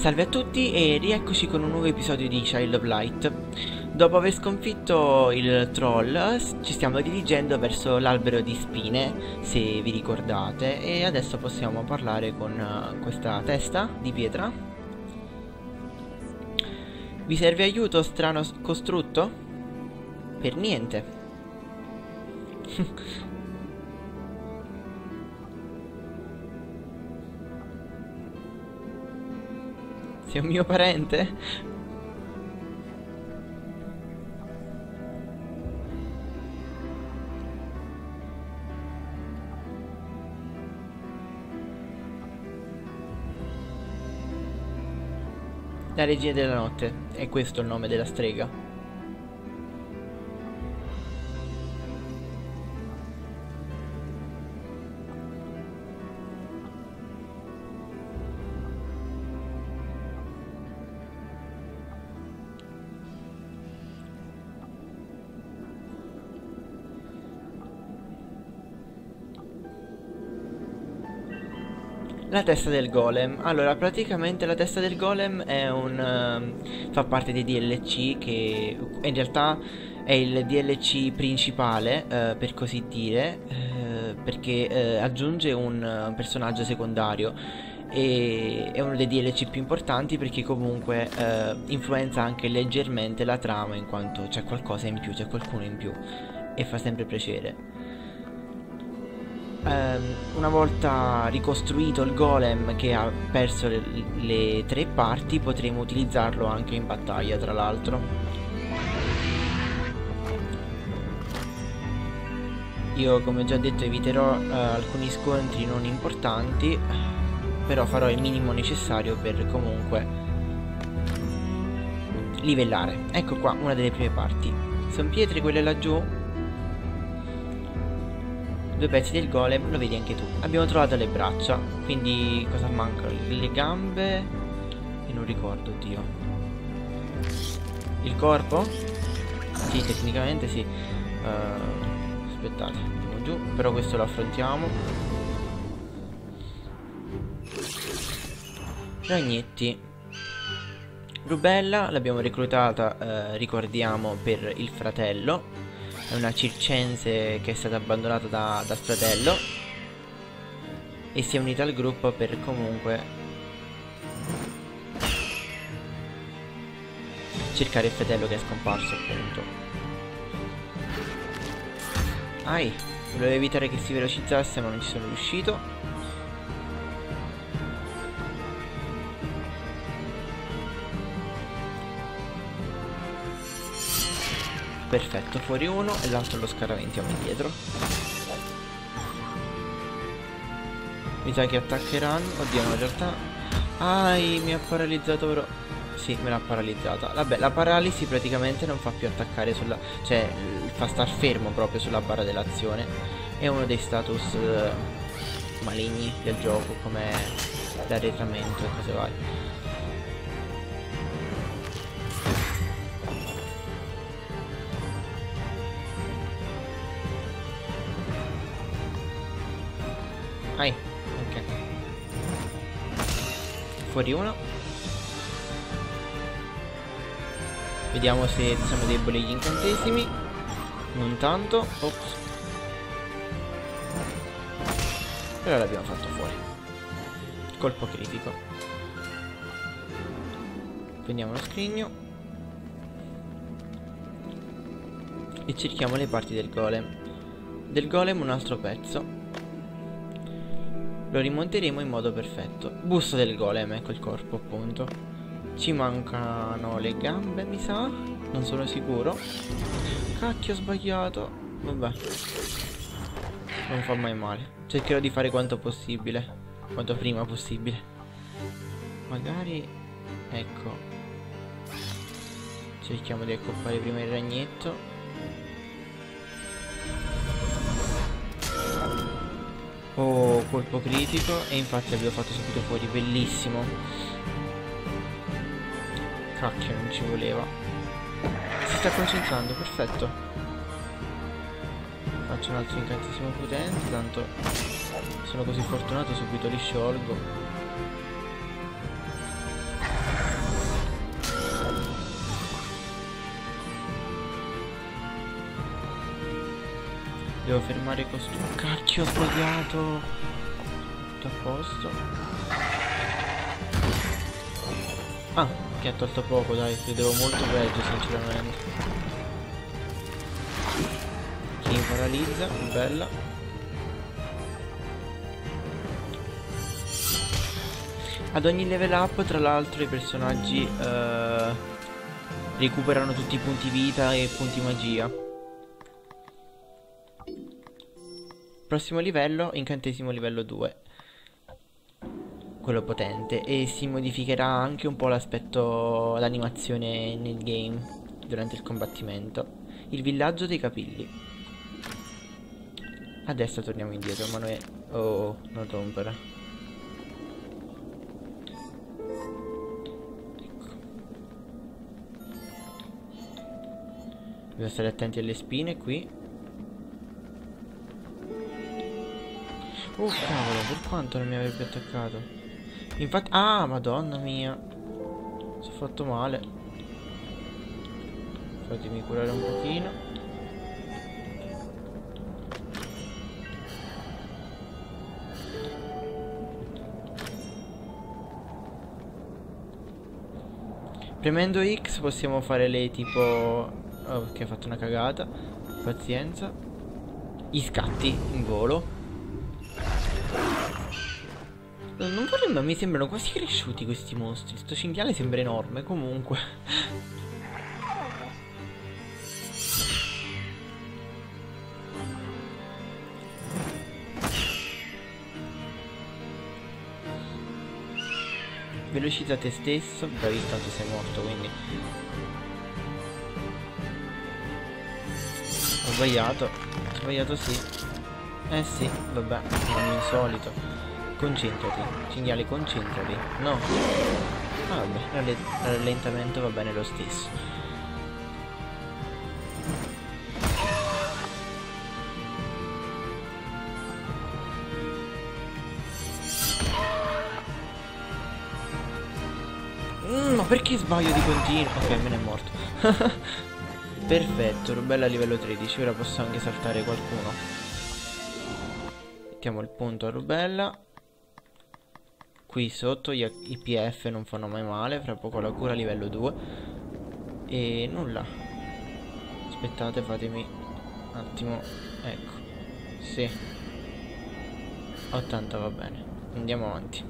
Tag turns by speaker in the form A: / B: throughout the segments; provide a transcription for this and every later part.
A: Salve a tutti e rieccoci con un nuovo episodio di Child of Light. Dopo aver sconfitto il troll ci stiamo dirigendo verso l'albero di spine, se vi ricordate, e adesso possiamo parlare con questa testa di pietra. Vi serve aiuto, strano costrutto? Per niente. Sei un mio parente? La regina della notte, è questo il nome della strega. La testa del golem. Allora, praticamente la testa del golem è fa parte dei DLC che in realtà è il DLC principale, per così dire, perché aggiunge un personaggio secondario e è uno dei DLC più importanti perché comunque influenza anche leggermente la trama, in quanto c'è qualcosa in più, c'è qualcuno in più e fa sempre piacere. Una volta ricostruito il golem che ha perso le tre parti, potremo utilizzarlo anche in battaglia, tra l'altro. Io, come già detto, eviterò alcuni scontri non importanti, però farò il minimo necessario per comunque livellare. Ecco qua una delle prime parti. Sono pietre quelle laggiù? Due pezzi del golem, lo vedi anche tu. Abbiamo trovato le braccia, quindi cosa mancano? Le gambe e non ricordo, oddio. Il corpo? Sì, tecnicamente sì. Aspettate, andiamo giù, però questo lo affrontiamo. Ragnetti. Rubella l'abbiamo reclutata, ricordiamo, per il fratello. È una circense che è stata abbandonata dal fratello e si è unita al gruppo per comunque cercare il fratello che è scomparso, appunto. Volevo evitare che si velocizzasse, ma non ci sono riuscito. Perfetto, fuori uno e l'altro lo scaraventiamo indietro. Mi sa che attaccheranno. Oddio, no, in realtà mi ha paralizzato, però. Sì, me l'ha paralizzata. Vabbè, la paralisi praticamente non fa più attaccare sulla... cioè, fa star fermo proprio sulla barra dell'azione. È uno dei status maligni del gioco, come l'arretramento e cose varie. Ok. Fuori uno. Vediamo se sono deboli gli incantesimi. Non tanto. Ops. Però l'abbiamo fatto fuori. Colpo critico. Prendiamo lo scrigno e cerchiamo le parti del golem. Del golem un altro pezzo. Lo rimonteremo in modo perfetto. Busto del golem, ecco il corpo, appunto. Ci mancano le gambe, mi sa. Non sono sicuro. Cacchio, ho sbagliato. Vabbè, non fa mai male. Cercherò di fare quanto possibile, quanto prima possibile. Magari, ecco, cerchiamo di accoppare prima il ragnetto. Oh, colpo critico. E infatti abbiamo fatto subito fuori. Bellissimo. Cacchio, non ci voleva. Si sta concentrando, perfetto. Faccio un altro incantesimo potente. Tanto sono così fortunato, subito li sciolgo. Devo fermare questo. Cacchio, ho sbagliato. Tutto a posto. Ah, che ha tolto poco, dai. Credevo molto peggio, sinceramente. Chi paralizza, bella. Ad ogni level up, tra l'altro, i personaggi recuperano tutti i punti vita e punti magia. Prossimo livello, incantesimo livello 2. Quello potente. E si modificherà anche un po' l'aspetto, l'animazione nel game durante il combattimento. Il villaggio dei capilli. Adesso torniamo indietro, ma noi... Oh, non rompere. Dobbiamo stare attenti alle spine qui. Oh cavolo, per quanto non mi avrebbe attaccato? Infatti... Ah, madonna mia. Sono fatto male. Fatemi curare un pochino. Premendo X possiamo fare le tipo... Oh, che ha fatto una cagata. Pazienza. Gli scatti in volo. Non vorrei, ma mi sembrano quasi cresciuti questi mostri. Sto cinghiale sembra enorme, comunque. Velocizza te stesso. Beh, tanto sei morto, quindi... Ho sbagliato. Ho sbagliato, sì. Eh sì, vabbè, non è insolito. Concentrati, cinghiale, concentrati. No. Ah, vabbè, rallentamento va bene lo stesso. Ma perché sbaglio di continuo? Ok, me ne è morto. Perfetto, rubella livello 13. Ora posso anche saltare qualcuno. Mettiamo il punto a rubella. Qui sotto i PF non fanno mai male. Fra poco la cura livello 2. E nulla. Aspettate, fatemi un attimo. Ecco. Sì. 80 va bene. Andiamo avanti.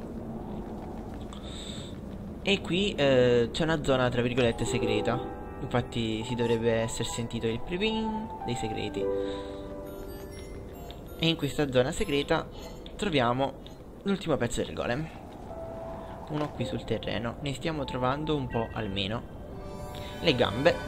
A: E qui c'è una zona tra virgolette segreta. Infatti si dovrebbe essere sentito il priping dei segreti. E in questa zona segreta troviamo l'ultimo pezzo del golem. Uno qui sul terreno. Ne stiamo trovando un po' almeno. Le gambe.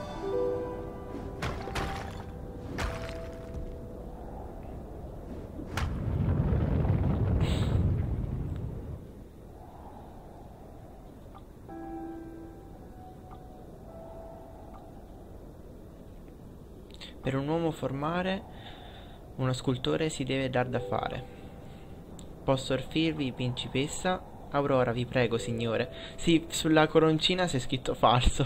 A: Per un uomo formare uno scultore si deve dar da fare. Posso offrirvi, principessa? Aurora, vi prego, signore. Sì, sulla coroncina c'è scritto falso.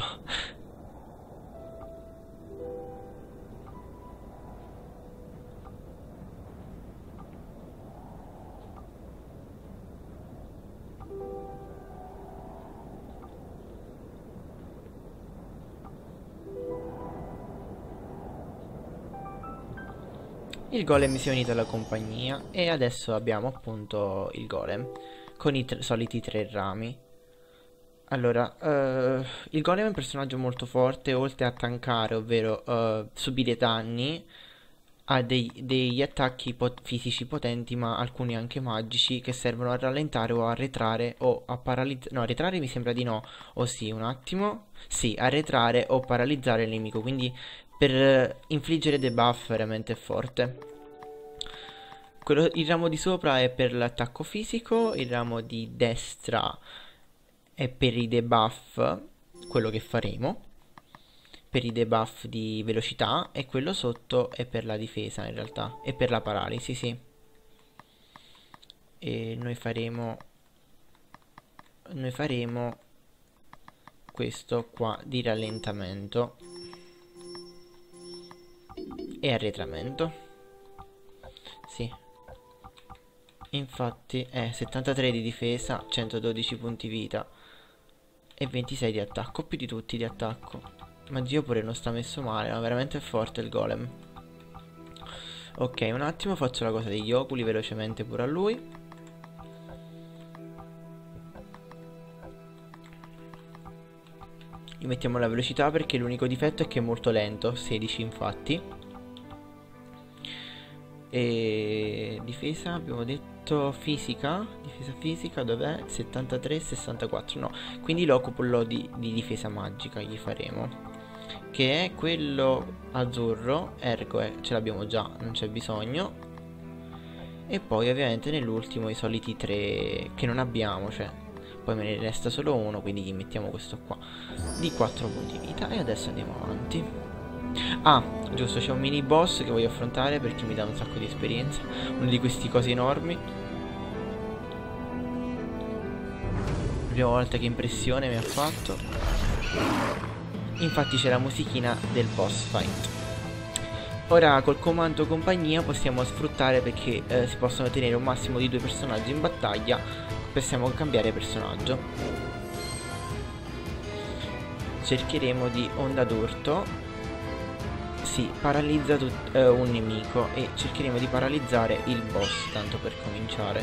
A: Il golem si è unito alla compagnia e adesso abbiamo appunto il golem con i soliti 3 rami. Allora, il golem è un personaggio molto forte, oltre a tankare, ovvero subire danni, ha degli attacchi fisici potenti, ma alcuni anche magici, che servono a rallentare o a arretrare o a paralizzare... No, arretrare mi sembra di no. O sì, un attimo. Sì, arretrare o paralizzare il nemico, quindi per infliggere debuff veramente forte. Il ramo di sopra è per l'attacco fisico, il ramo di destra è per i debuff, quello che faremo, per i debuff di velocità, e quello sotto è per la difesa in realtà, e per la paralisi, sì. E noi faremo questo qua di rallentamento e arretramento. Sì. Infatti è 73 di difesa, 112 punti vita e 26 di attacco, più di tutti di attacco. Ma Dio pure non sta messo male, ma veramente è forte il golem. Ok, un attimo, faccio la cosa degli oculi velocemente pure a lui. Gli mettiamo la velocità perché l'unico difetto è che è molto lento, 16 infatti. E difesa abbiamo detto fisica. Difesa fisica dov'è? 73 64. No, quindi l'oculo di difesa magica gli faremo, che è quello azzurro. Ergo ce l'abbiamo già, non c'è bisogno. E poi ovviamente nell'ultimo i soliti 3 che non abbiamo, cioè poi me ne resta solo uno, quindi gli mettiamo questo qua di 4 punti vita. E adesso andiamo avanti. Ah, giusto, c'è un mini boss che voglio affrontare perché mi dà un sacco di esperienza. Uno di questi cosi enormi. Prima volta che impressione mi ha fatto. Infatti c'è la musichina del boss fight. Ora col comando compagnia possiamo sfruttare perché si possono tenere un massimo di 2 personaggi in battaglia. Possiamo cambiare personaggio. Cercheremo di onda d'urto. Si paralizza un nemico e cercheremo di paralizzare il boss, tanto per cominciare.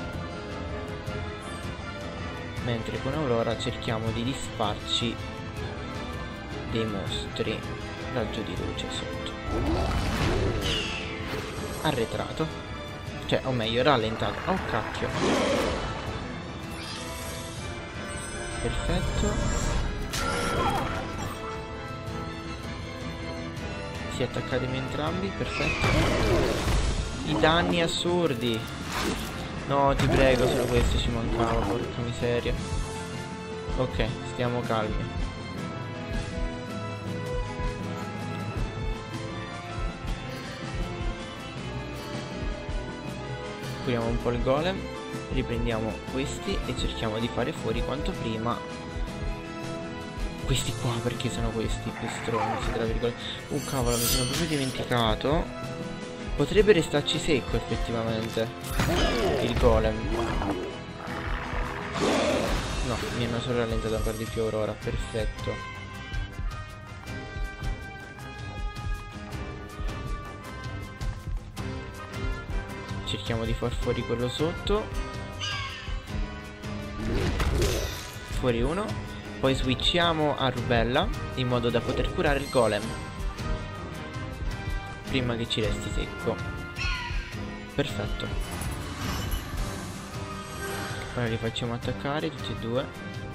A: Mentre con Aurora cerchiamo di disfarci dei mostri. Raggio di luce sotto. Arretrato. Cioè, o meglio, rallentato. Oh cacchio. Perfetto. Si attaccatemi entrambi, perfetto. I danni assurdi. No, ti prego, solo questo ci mancava, porca miseria. Ok, stiamo calmi. Curiamo un po' il golem. Riprendiamo questi e cerchiamo di fare fuori quanto prima questi qua, perché sono questi più stronzi, tra virgolette. Cavolo, mi sono proprio dimenticato. Potrebbe restarci secco effettivamente il golem. No, mi hanno solo rallentato ancora di più Aurora. Perfetto. Cerchiamo di far fuori quello sotto. Fuori uno. Poi switchiamo a Rubella in modo da poter curare il golem prima che ci resti secco. Perfetto. Ora li facciamo attaccare tutti e due.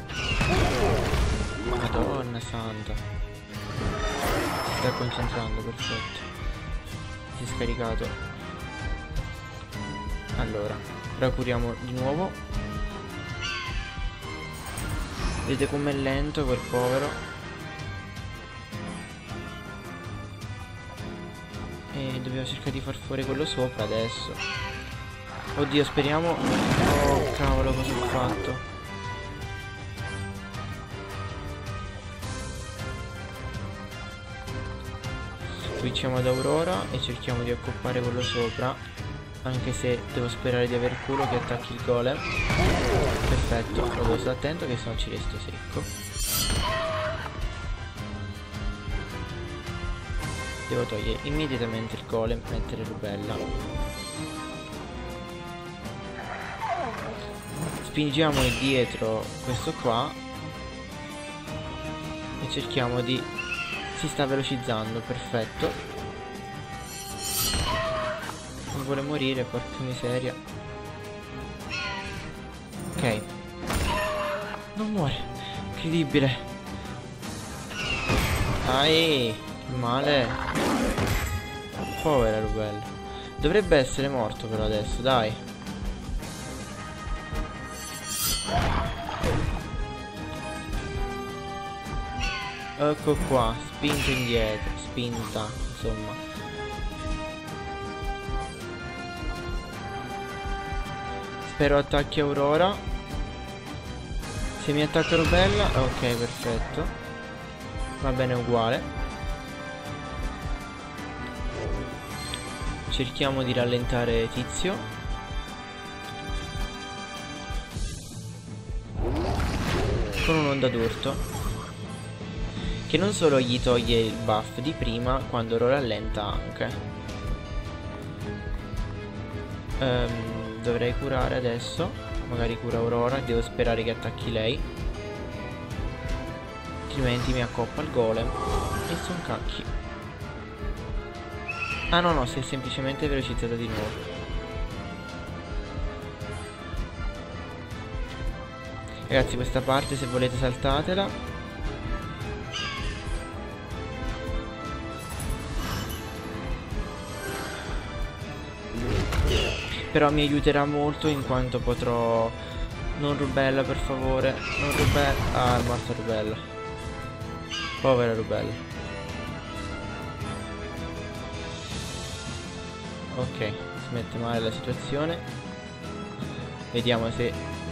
A: Madonna santa. Si sta concentrando, perfetto. Si è scaricato. Allora, ora curiamo di nuovo. Vedete com'è lento quel povero. E dobbiamo cercare di far fuori quello sopra adesso. Oddio, speriamo. Oh cavolo, cosa ho fatto? Switchiamo ad Aurora e cerchiamo di accoppare quello sopra. Anche se devo sperare di aver culo che attacchi il golem. Perfetto, lo devo stare attento che sennò ci resto secco. Devo togliere immediatamente il golem e mettere Rubella. Spingiamo indietro questo qua e cerchiamo di... Si sta velocizzando, perfetto. Non vuole morire, porca miseria. Ok. Non muore. Incredibile. Dai, male. Povera Rubella. Dovrebbe essere morto però adesso, dai. Ecco qua, spinto indietro, spinta, insomma. Spero attacchi Aurora. Se mi attacca Rubella, ok, perfetto. Va bene uguale. Cerchiamo di rallentare Tizio. Con un'onda d'urto, che non solo gli toglie il buff di prima, quando lo rallenta anche. Dovrei curare adesso. Magari cura Aurora. Devo sperare che attacchi lei, altrimenti mi accoppa il golem e son cacchi. Ah no, si è semplicemente velocizzata di nuovo. Ragazzi, questa parte, se volete, saltatela. Però mi aiuterà molto, in quanto potrò... Non Rubella, per favore. Non Rubella. Ah, è morta Rubella. Povera Rubella. Ok, si mette male la situazione. Vediamo se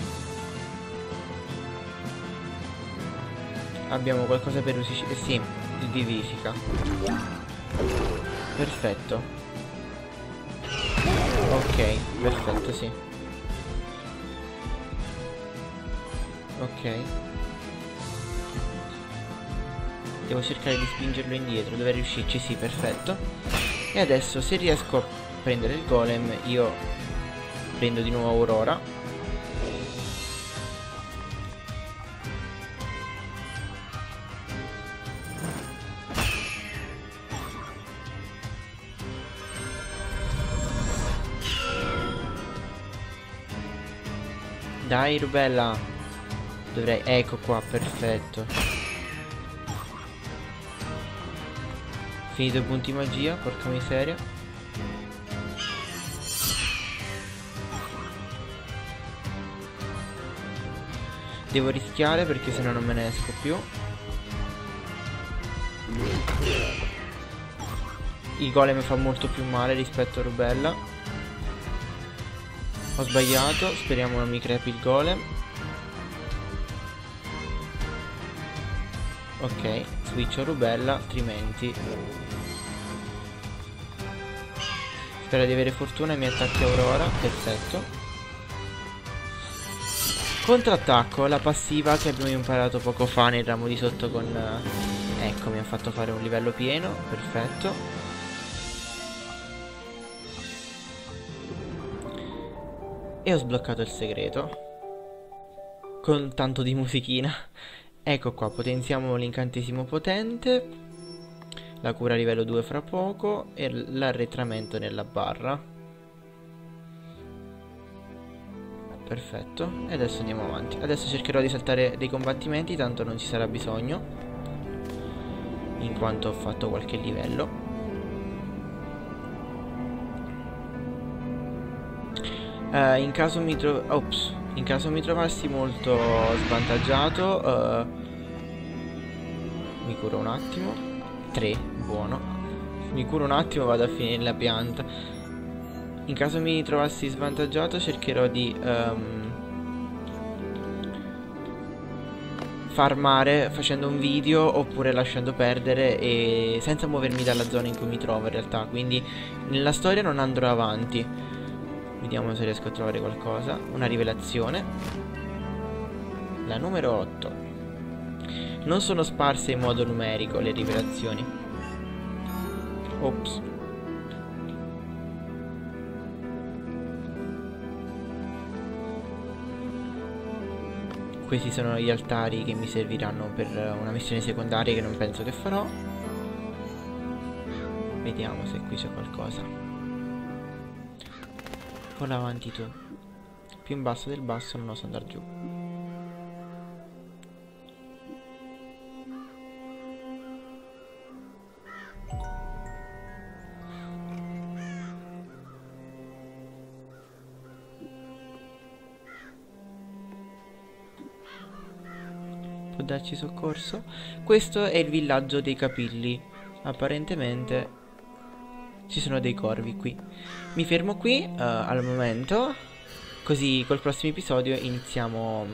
A: abbiamo qualcosa per usare. Sì, il vivifica. Perfetto. Ok, perfetto, sì. Ok. Devo cercare di spingerlo indietro. Dove riuscirci? Sì, perfetto. E adesso, se riesco a prendere il golem, io prendo di nuovo Aurora. Dai, Rubella. Dovrei... Ecco qua, perfetto. Finito i punti magia, porca miseria. Devo rischiare, perché sennò non me ne esco più. Il golem fa molto più male rispetto a Rubella. Ho sbagliato, speriamo non mi crepi il golem. Ok, switcho Rubella, altrimenti... Spero di avere fortuna e mi attacchi Aurora, perfetto. Contrattacco, la passiva che abbiamo imparato poco fa nel ramo di sotto con... Ecco, mi ha fatto fare un livello pieno, perfetto. E ho sbloccato il segreto con tanto di musichina. Ecco qua, potenziamo l'incantesimo potente, la cura livello 2 fra poco e l'arretramento nella barra. Perfetto, e adesso andiamo avanti. Adesso cercherò di saltare dei combattimenti, tanto non ci sarà bisogno, in quanto ho fatto qualche livello. In caso mi trovassi molto svantaggiato, mi curo un attimo. 3, buono. Mi curo un attimo, vado a finire la pianta. In caso mi trovassi svantaggiato, cercherò di farmare facendo un video, oppure lasciando perdere e senza muovermi dalla zona in cui mi trovo in realtà. Quindi nella storia non andrò avanti. Vediamo se riesco a trovare qualcosa. Una rivelazione. La numero 8. Non sono sparse in modo numerico le rivelazioni. Ops. Questi sono gli altari che mi serviranno per una missione secondaria che non penso che farò. Vediamo se qui c'è qualcosa. Vola avanti tu. Più in basso del basso non oso andare giù. Può darci soccorso? Questo è il villaggio dei capilli. Apparentemente ci sono dei corvi qui. Mi fermo qui al momento, così col prossimo episodio iniziamo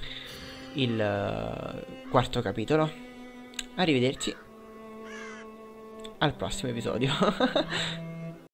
A: il quarto capitolo. Arrivederci al prossimo episodio.